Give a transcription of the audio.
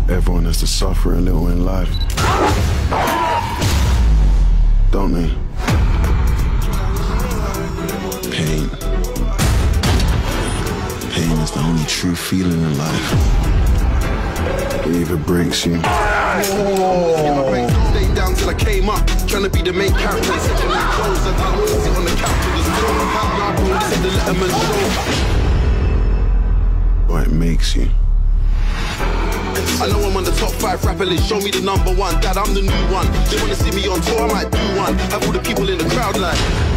Everyone has to suffer a little in life, don't they? Pain. Pain is the only true feeling in life. It either breaks you. Stayed down till I came up, trying to be the main character. Second my clothes, I can't sit on the couch with the stone. How now, this is the Letterman show. Or it makes you. I know I'm on the top 5 rapper list, show me the #1. Dad, I'm the new one. They wanna see me on tour, I might do one. Have all the people in the crowd like